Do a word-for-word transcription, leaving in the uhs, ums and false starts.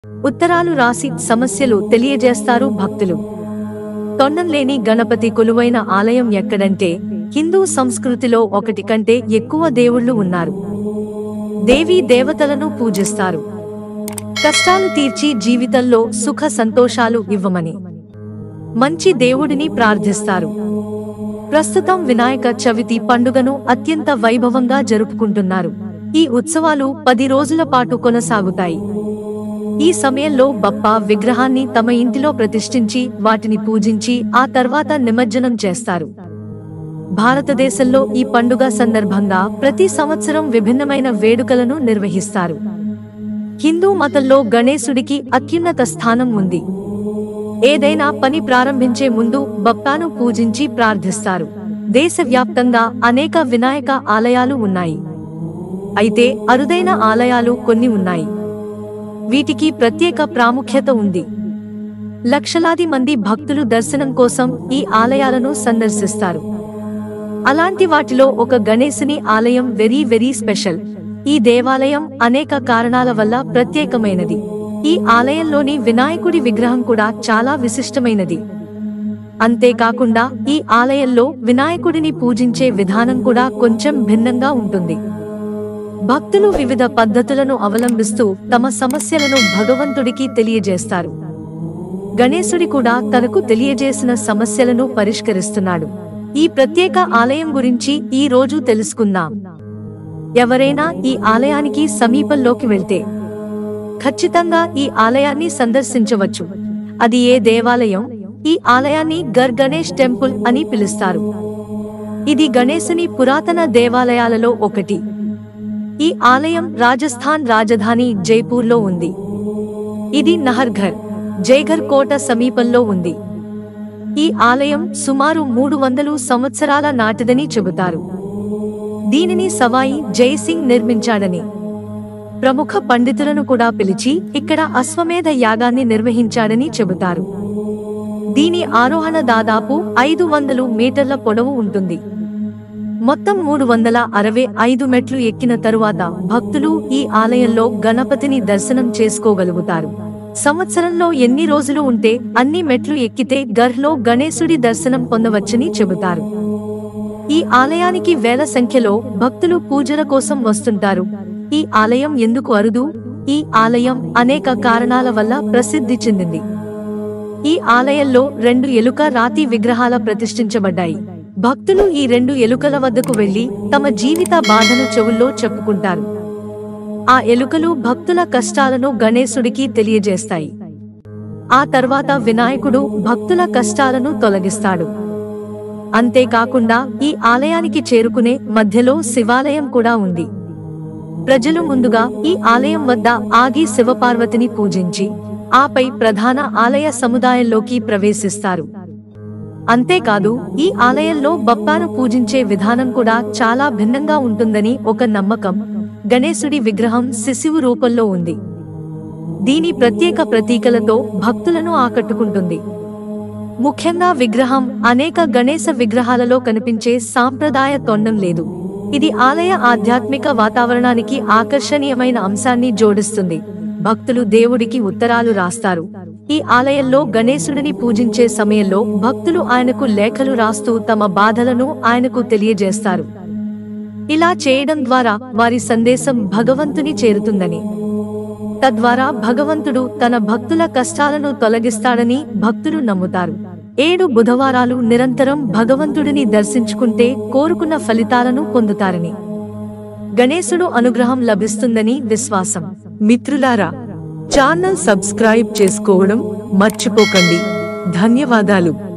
ఉత్తరాలు రాసి సమస్యలు తెలియజేస్తారు భక్తులు. తొండం లేని గణపతి కొలువైన ఆలయం ఎక్కడంటే హిందూ సంస్కృతిలో ఒకటి కంటే ఎక్కువ దేవుళ్ళు ఉన్నారు. దేవీ దేవతలను పూజిస్తారు. కష్టాలు తీర్చి జీవితంలో సుఖ సంతోషాలు ఇవ్వమని మంచి దేవుడిని ప్రార్థిస్తారు. ప్రస్తుతం వినాయక చవితి పండుగను అత్యంత వైభవంగా జరుపుకుంటున్నారు. ఈ ఉత్సవాలు పది రోజుల పాటు కొనసాగుతాయి. ఈ సమయంలో బప్పా విగ్రహాన్ని తమ ఇంటిలో ప్రతిష్ఠించి వాటిని పూజించి ఆ తర్వాత నిమజ్జనం చేస్తారు. భారతదేశంలో ఈ పండుగ సందర్భంగా ప్రతి సంవత్సరం విభిన్నమైన వేడుకలను నిర్వహిస్తారు. హిందూ మతంలో గణేశుడికి అత్యున్నత స్థానం ఉంది. ఏదైనా పని ప్రారంభించే ముందు బప్పాను పూజించి ప్రార్థిస్తారు. దేశవ్యాప్తంగా అనేక వినాయక ఆలయాలు ఉన్నాయి. అయితే అరుదైన ఆలయాలు కొన్ని ఉన్నాయి. వీటికి ప్రత్యేక ప్రాముఖ్యత ఉంది. లక్షలాది మంది భక్తులు దర్శనం కోసం ఈ ఆలయాలను సందర్శిస్తారు. అలాంటి వాటిలో ఒక గణేశుని ఆలయం వెరీ వెరీ స్పెషల్. ఈ దేవాలయం అనేక కారణాల వల్ల ప్రత్యేకమైనది. ఈ ఆలయంలోని వినాయకుడి విగ్రహం కూడా చాలా విశిష్టమైనది. అంతేకాకుండా ఈ ఆలయంలో వినాయకుడిని పూజించే విధానం కూడా కొంచెం భిన్నంగా ఉంటుంది. భక్తులు వివిధ పద్ధతులను అవలంబిస్తూ తమ సమస్యలను భగవంతుడికి తెలియజేస్తారు. గణేశుడి కూడా తనకు తెలియజేసిన సమస్యలను పరిష్కరిస్తున్నాడు. ఈ ప్రత్యేక ఆలయం గురించి ఈ రోజు తెలుసుకుందాం. ఎవరైనా ఈ ఆలయానికి సమీపంలోకి వెళ్తే ఖచ్చితంగా ఈ ఆలయాన్ని సందర్శించవచ్చు. అది ఏ దేవాలయం? ఈ ఆలయాన్ని గర్ గణేష్ టెంపుల్ అని పిలుస్తారు. ఇది గణేశుని పురాతన దేవాలయాలలో ఒకటి. ఈ ఆలయం రాజస్థాన్ రాజధాని జైపూర్లో ఉంది. ఇది నహర్ఘర్, జైఘర్ కోట సమీపంలో ఉంది. ఈ ఆలయం సుమారు మూడు వందలు సంవత్సరాల నాటిదని చెబుతారు. దీనిని సవాయి జైసింగ్ నిర్మించాడని, ప్రముఖ పండితులను కూడా పిలిచి ఇక్కడ అశ్వమేధ యాగాన్ని నిర్వహించాడని చెబుతారు. దీని ఆరోహణ దాదాపు ఐదు వందలు మీటర్ల పొడవు ఉంటుంది. మొత్తం మూడు వందల అరవై ఐదు మెట్లు ఎక్కిన తరువాత భక్తులు ఈ ఆలయంలో గణపతిని దర్శనం చేసుకోగలుగుతారు. సంవత్సరంలో ఎన్ని రోజులు ఉంటే అన్ని మెట్లు ఎక్కితే గర్లో గణేశుడి దర్శనం పొందవచ్చని చెబుతారు. ఈ ఆలయానికి వేల సంఖ్యలో భక్తులు పూజల కోసం వస్తుంటారు. ఈ ఆలయం ఎందుకు అరుదు? ఈ ఆలయం అనేక కారణాల వల్ల ప్రసిద్ధి చెందింది. ఈ ఆలయంలో రెండు ఎలుక రాతి విగ్రహాల ప్రతిష్ఠించబడ్డాయి. భక్తులు ఈ రెండు ఎలుకల వద్దకు వెళ్లి తమ జీవిత బాధను చెవుల్లో చెప్పుకుంటారు. ఆ ఎలుకలు భక్తుల కష్టాలను గణేశుడికి తెలియజేస్తాయి. ఆ తర్వాత వినాయకుడు భక్తుల కష్టాలను తొలగిస్తాడు. అంతేకాకుండా ఈ ఆలయానికి చేరుకునే మధ్యలో శివాలయం కూడా ఉంది. ప్రజలు ముందుగా ఈ ఆలయం వద్ద ఆగి శివపార్వతిని పూజించి ఆపై ప్రధాన ఆలయ సముదాయంలోకి ప్రవేశిస్తారు. అంతేకాదు ఈ ఆలయంలో బప్పాను పూజించే విధానం కూడా చాలా భిన్నంగా ఉంటుందని ఒక నమ్మకం. గణేశుడి విగ్రహం శిశువు రూపంలో ఉంది. దీని ప్రత్యేక ప్రతీకలతో భక్తులను ఆకట్టుకుంటుంది. ముఖ్యంగా విగ్రహం అనేక గణేశ విగ్రహాలలో కనిపించే సాంప్రదాయ తొండం లేదు. ఇది ఆలయ ఆధ్యాత్మిక వాతావరణానికి ఆకర్షణీయమైన అంశాన్ని జోడిస్తుంది. భక్తులు దేవుడికి ఉత్తరాలు రాస్తారు. ఈ ఆలయంలో గణేశుడిని పూజించే సమయంలో భక్తులు ఆయనకు లేఖలు రాస్తూ తమ బాధలను ఆయనకు తెలియజేస్తారు. ఇలా చేయడం ద్వారా వారి సందేశం భగవంతుని చేరుతుందని, తద్వారా భగవంతుడు తన భక్తుల కష్టాలను తొలగిస్తాడని భక్తులు నమ్ముతారు. ఏడు బుధవారాలు నిరంతరం భగవంతుడిని దర్శించుకుంటే కోరుకున్న ఫలితాలను పొందుతారని, గణేశుడు అనుగ్రహం లభిస్తుందని విశ్వాసం. మిత్రులారా, ఛానల్ సబ్స్క్రైబ్ చేసుకోవడం మర్చిపోకండి. ధన్యవాదాలు.